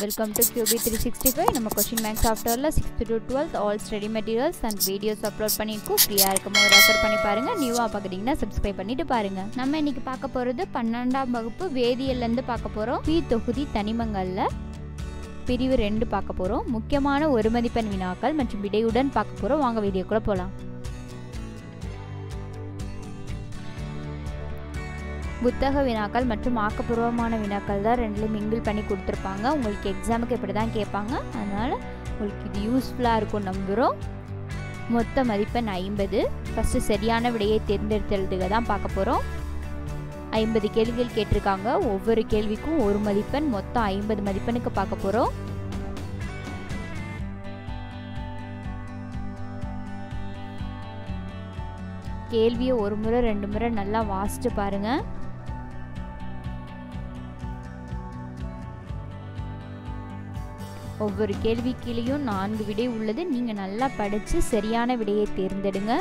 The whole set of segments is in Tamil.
Welcome to QB 365. நம்ம क्वेश्चन மேக்ஸ் சாஃப்ட்வேர்ல 6th to 12th all study materials and videos upload பண்ணிருக்கோம். ஃப்ரீயா இருக்கும்போது ரெஃபர் பண்ணி பாருங்க. நியூவா பார்க்கறீங்கன்னா Subscribe பண்ணிட்டு பாருங்க. நம்ம இன்னைக்கு பார்க்க போறது 12ஆம் வகுப்பு வேதியியல்ல இருந்து பார்க்க போறோம். பி தொகுதி தனிமங்கள்ல பிரிவு 2 பார்க்க போறோம். முக்கியமான ஒரு மதிப்பெண் வினாக்கள் மற்றும் விடையுடன் பார்க்க போறோம். வாங்க வீடியோக்குள்ள போலாம். புத்தக வினாக்கள் மற்றும் ஆக்கப்பூர்வமான வினாக்கள் தான் ரெண்டுலையும் மிங்கிள் பண்ணி கொடுத்துருப்பாங்க. உங்களுக்கு எக்ஸாமுக்கு இப்படி தான் கேட்பாங்க. அதனால் உங்களுக்கு இது யூஸ்ஃபுல்லாக இருக்கும் நம்புகிறோம். மொத்த மதிப்பெண் 50. ஃபஸ்ட்டு சரியான விடையை தேர்ந்தெடுத்ததுக்கு தான் பார்க்க போகிறோம். 50 கேள்விகள் கேட்டிருக்காங்க. ஒவ்வொரு கேள்விக்கும் ஒரு மதிப்பெண், மொத்தம் 50 மதிப்பெண்ணுக்கு பார்க்க போகிறோம். கேள்வியை ஒரு முறை 2 முறை நல்லா வாசித்து பாருங்கள். ஒவ்வொரு கேள்வி கீழேயும் 4 விடை உள்ளது. நீங்கள் நல்லா படித்து சரியான விடையை தேர்ந்தெடுங்க.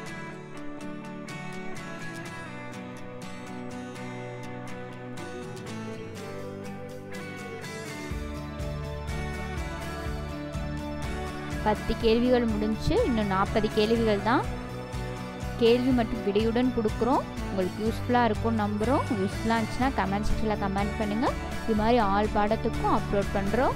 பத்து கேள்விகள் முடிஞ்சு இன்னும் 40 கேள்விகள் தான். கேள்வி மற்றும் விடையுடன் கொடுக்குறோம். உங்களுக்கு யூஸ்ஃபுல்லாக இருக்கும் நம்புகிறோம். யூஸ்ஃபுல்லாக இருந்துச்சுன்னா கமெண்ட் செக்ஷனில் கமெண்ட் பண்ணுங்கள். இது மாதிரி ஆல் பாடத்துக்கும் அப்லோட் பண்ணுறோம்.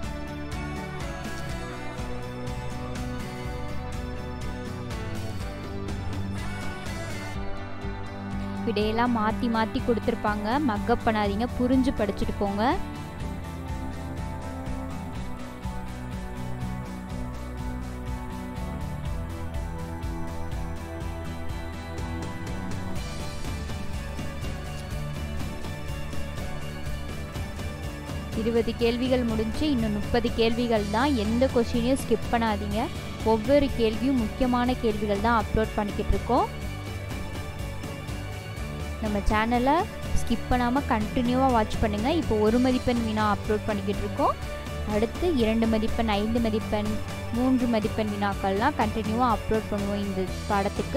விடையெல்லாம் மாற்றி மாற்றி கொடுத்துருப்பாங்க. மக்கப் பண்ணாதீங்க, புரிஞ்சு படிச்சுட்டு போங்க. இருபது கேள்விகள் முடிஞ்சு இன்னும் 30 கேள்விகள் தான். எந்த கொஸ்டினையும் ஸ்கிப் பண்ணாதீங்க. ஒவ்வொரு கேள்வியும் முக்கியமான கேள்விகள் தான் அப்லோட் பண்ணிக்கிட்டு இருக்கோம். நம்ம சேனலை ஸ்கிப் பண்ணாமல் கண்டினியூவாக வாட்ச் பண்ணுங்கள். இப்போ ஒரு மதிப்பெண் வினா அப்லோட் பண்ணிக்கிட்டு இருக்கோம். அடுத்து 2 மதிப்பெண், 5 மதிப்பெண், 3 மதிப்பெண் வினாக்கள்லாம் கண்டினியூவாக அப்லோட் பண்ணுவோம் இந்த பாடத்துக்கு.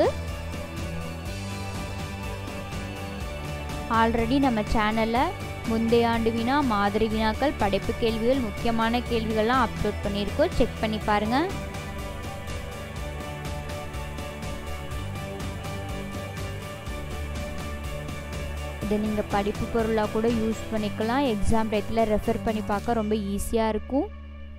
ஆல்ரெடி நம்ம சேனலில் முந்தைய ஆண்டு வினா, மாதிரி வினாக்கள், படைப்பு கேள்விகள், முக்கியமான கேள்விகள்லாம் அப்லோட் பண்ணியிருக்கோம். செக் பண்ணி பாருங்கள். இதை நீங்கள் படிப்பு பொருளாக கூட யூஸ் பண்ணிக்கலாம். எக்ஸாம் டைத்தில் ரெஃபர் பண்ணி பார்க்க ரொம்ப ஈஸியாக இருக்கும்.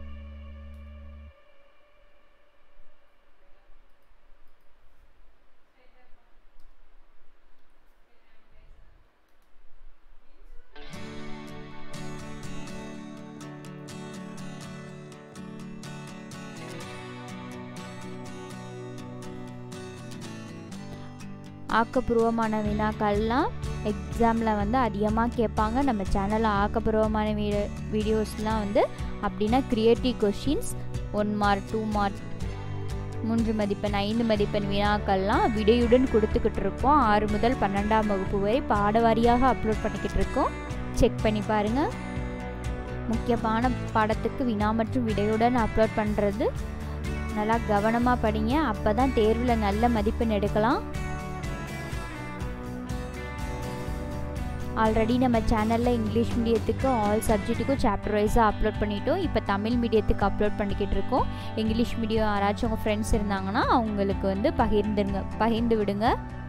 ஆக்கப்பூர்வமான வினாக்கள்லாம் எக்ஸாமில் வந்து அதிகமாக கேட்பாங்க. நம்ம சேனலில் ஆக்கப்பூர்வமான வீடியோஸ்லாம் வந்து அப்படின்னா க்ரியேட்டிவ் கொஷின்ஸ் 1 மார்க், 2 மார்க், 3 மதிப்பெண், 5 மதிப்பெண் வினாக்கள்லாம் விடையுடன் கொடுத்துக்கிட்டு இருக்கோம். 6 முதல் 12ஆம் வகுப்பு வரை பாடவாரியாக அப்லோட் பண்ணிக்கிட்டு இருக்கோம். செக் பண்ணி பாருங்கள். முக்கியமான பாடத்துக்கு வினா மற்றும் விடையுடன் அப்லோட் பண்ணுறது நல்லா கவனமாக படிங்க. அப்போ தான் தேர்வில் நல்ல மதிப்பெண் எடுக்கலாம். ஆல்ரெடி நம்ம சேனலில் இங்கிலீஷ் மீடியத்துக்கு ஆல் சப்ஜெக்ட்டுக்கும் சாப்டர் வைஸாக அப்லோட் பண்ணிட்டோம். இப்போ தமிழ் மீடியத்துக்கு அப்லோட் பண்ணிக்கிட்டு இருக்கோம். இங்கிலீஷ் மீடியம் யாராச்சும் உங்கள் ஃப்ரெண்ட்ஸ் இருந்தாங்கன்னா அவங்களுக்கு வந்து பகிர்ந்து விடுங்க.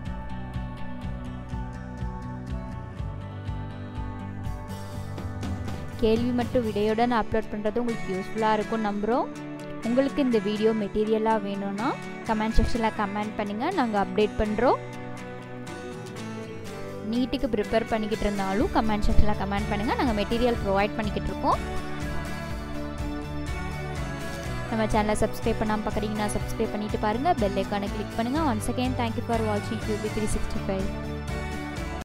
கேள்வி மற்றும் விடையுடன் அப்லோட் பண்ணுறது உங்களுக்கு யூஸ்ஃபுல்லாக இருக்கும் நம்புகிறோம். உங்களுக்கு இந்த வீடியோ மெட்டீரியலாக வேணும்னா கமெண்ட் செக்ஷனில் கமெண்ட் பண்ணுங்கள். நாங்கள் அப்டேட் பண்ணுறோம். நீட்டுக்கு ப்ரிப்பேர் பண்ணிக்கிட்டு இருந்தாலும் கமெண்ட் செக்ஷனில் கமெண்ட் பண்ணுங்கள். நாங்கள் மெட்டீரியல் ப்ரொவைட் பண்ணிக்கிட்டு இருக்கோம். நம்ம சேனலை சப்ஸ்கிரைப் பண்ணாமல் பார்க்குறீங்கன்னா சப்ஸ்கிரைப் பண்ணிட்டு பாருங்கள். பெல் ஐக்கானை கிளிக் பண்ணுங்கள். ஒன்ஸ் அகெயின் தேங்க்யூ ஃபார் வாட்சிங் QB 365.